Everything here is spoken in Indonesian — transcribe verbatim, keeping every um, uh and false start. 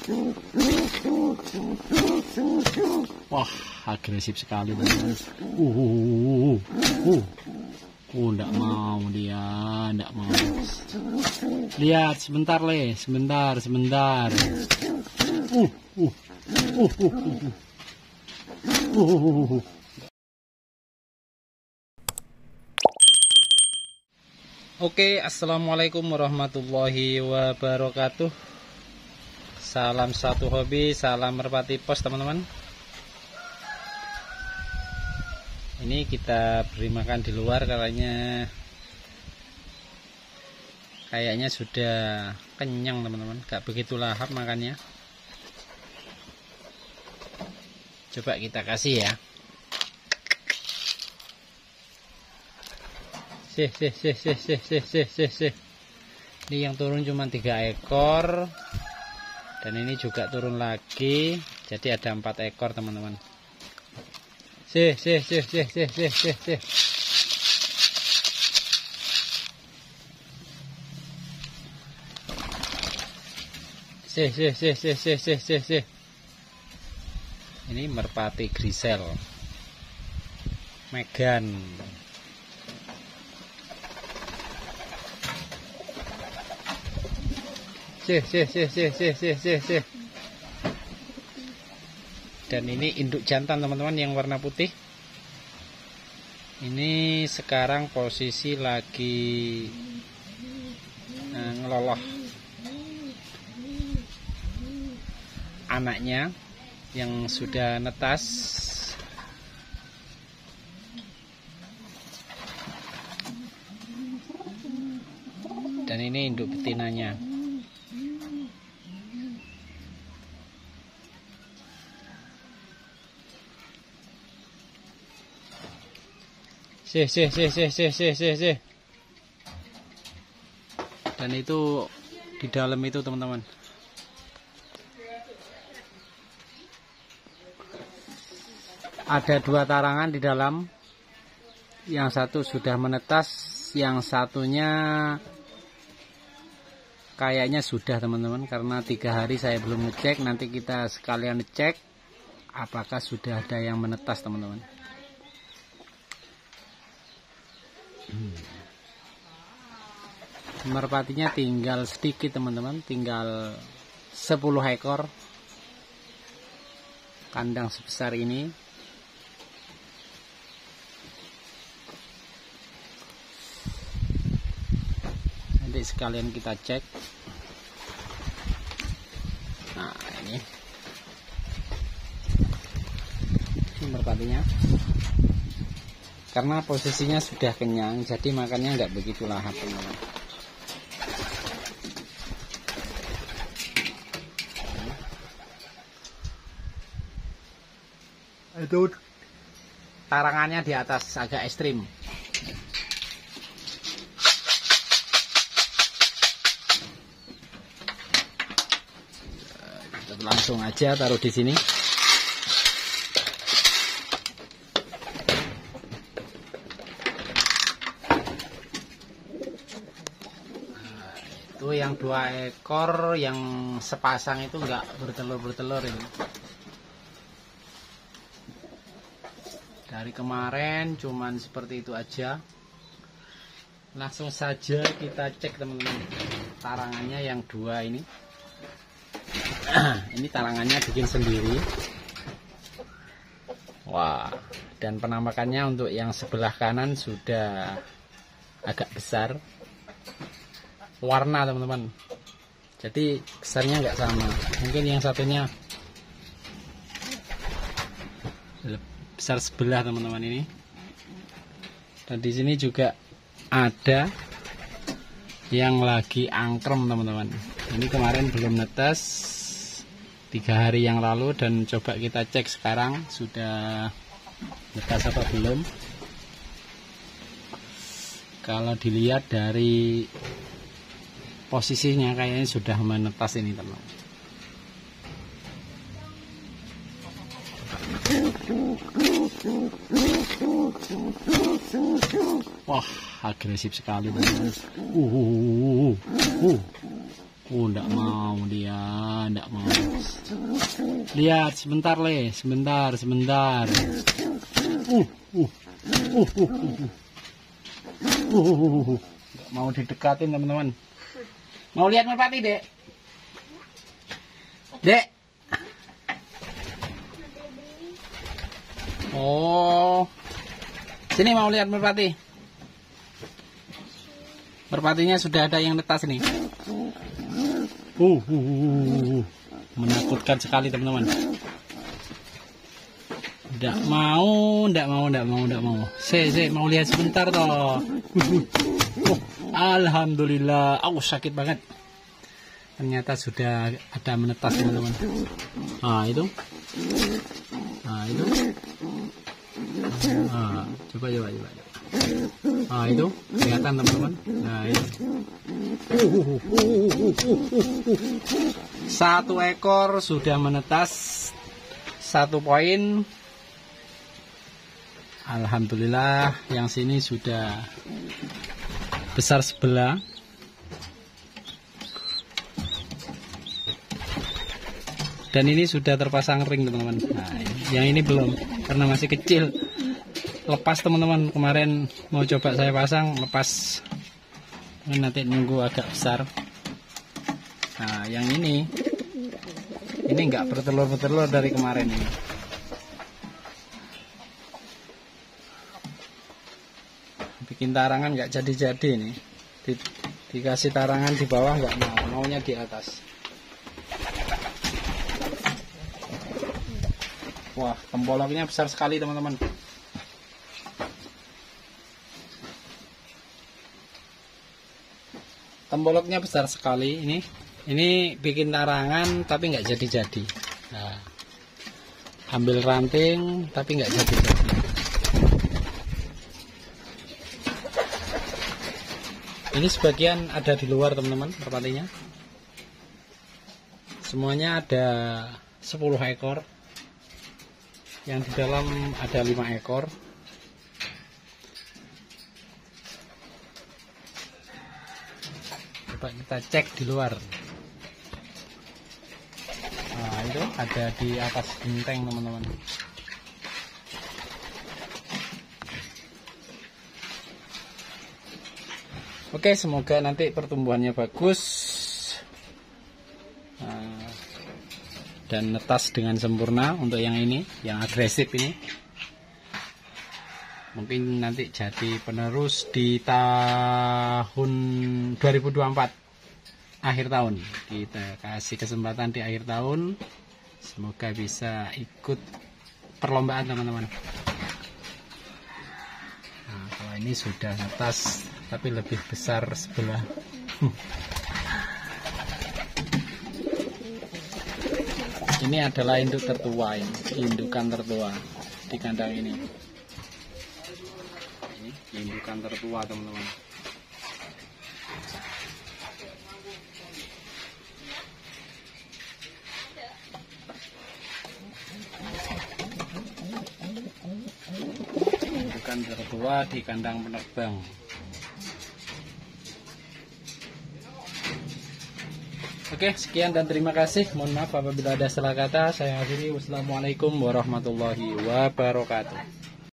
Wah, agresif sekali teman-teman. Uh, uh, uh, uh, uh. Oh, enggak mau dia, enggak mau. Lihat sebentar le, sebentar, sebentar. Uh, uh, uh, uh, uh, uh, uh, uh. Oke, assalamualaikum warahmatullahi wabarakatuh. Salam satu hobi, salam merpati pos teman-teman. Ini kita beri makan di luar karena kayaknya sudah kenyang teman-teman, gak begitu lahap makannya. Coba kita kasih ya. Sih, sih, sih, sih, sih, sih, sih, sih, sih. Ini yang turun cuma tiga ekor, dan ini juga turun lagi, jadi ada empat ekor teman-teman. Sih, sih, sih, sih, sih, sih, sih, sih. Sih, sih, sih, sih, sih, sih, sih, sih. Ini merpati grisel, Megan. Sih, sih, sih, sih, sih, sih, sih, sih. Dan ini induk jantan teman-teman yang warna putih. Ini sekarang posisi lagi nah, ngeloloh anaknya yang sudah netas. Dan ini induk betinanya. Sih, sih, sih, sih, sih, sih, sih, sih. Dan itu di dalam itu teman-teman. Ada dua tarangan di dalam. Yang satu sudah menetas, yang satunya kayaknya sudah teman-teman. Karena tiga hari saya belum ngecek. Nanti kita sekalian cek apakah sudah ada yang menetas teman-teman. Merpatinya tinggal sedikit teman-teman, tinggal sepuluh ekor. Kandang sebesar ini. Nanti sekalian kita cek. Nah, ini ini merpatinya. Karena posisinya sudah kenyang, jadi makannya nggak begitu lahap teman-teman. Itu tarangannya di atas agak ekstrim. Langsung aja taruh di sini. Itu yang dua ekor yang sepasang itu enggak bertelur-bertelur ini. Dari kemarin cuman seperti itu aja. Langsung saja kita cek teman-teman. Tarangannya yang dua ini. Ini tarangannya bikin sendiri. Wah, dan penampakannya untuk yang sebelah kanan sudah agak besar. Warna teman-teman, jadi besarnya nggak sama. Mungkin yang satunya besar sebelah teman-teman ini. Dan di sini juga ada yang lagi angkrem teman-teman. Ini kemarin belum netes, tiga hari yang lalu, dan coba kita cek sekarang sudah netes apa belum. Kalau dilihat dari posisinya kayaknya sudah menetas ini teman. Wah, agresif sekali teman. Uh, uh, uh, uh, uh. Oh, enggak mau dia, enggak mau. Lihat sebentar le, sebentar, sebentar. Uh, uh, uh, uh, uh. Uh, nggak mau didekatin teman-teman. Mau lihat merpati dek? Dek. Oh, sini mau lihat merpati. Merpatinya sudah ada yang netas nih. Uh, uh, uh, uh. Menakutkan sekali teman-teman. Tidak mau, tidak mau, tidak mau, tidak mau. Se, se, mau lihat sebentar toh. Oh, alhamdulillah. Aku sakit banget. Ternyata sudah ada menetas teman-teman. Ah itu, ah itu. Ah, coba, coba, coba. Ah itu kelihatan teman-teman. Nah itu. Satu ekor sudah menetas. Satu poin. Alhamdulillah, yang sini sudah besar sebelah. Dan ini sudah terpasang ring teman-teman. Nah, yang ini belum karena masih kecil. Lepas teman-teman, kemarin mau coba saya pasang, lepas. Nanti nunggu agak besar. Nah, yang ini ini enggak bertelur-bertelur dari kemarin ini. Bikin tarangan nggak jadi-jadi nih. Di, dikasih tarangan di bawah nggak mau, maunya di atas. Wah, tempoloknya besar sekali teman-teman. Tempoloknya besar sekali ini. Ini bikin tarangan tapi nggak jadi-jadi. Nah, ambil ranting tapi nggak jadi-jadi. Ini sebagian ada di luar teman-teman merpatinya. Semuanya ada sepuluh ekor. Yang di dalam ada lima ekor. Coba kita cek di luar. Nah, itu ada di atas genteng teman-teman. Oke, semoga nanti pertumbuhannya bagus nah, dan netas dengan sempurna untuk yang ini, yang agresif ini. Mungkin nanti jadi penerus di tahun dua ribu dua puluh empat, akhir tahun. Kita kasih kesempatan di akhir tahun, semoga bisa ikut perlombaan teman-teman. Nah, kalau ini sudah netas tapi lebih besar sebelah. Ini adalah induk tertua, ini indukan tertua di kandang ini. Ini indukan tertua teman-teman. Indukan tertua di kandang penerbang. Oke, sekian dan terima kasih. Mohon maaf apabila ada salah kata. Saya akhiri. Wassalamualaikum warahmatullahi wabarakatuh.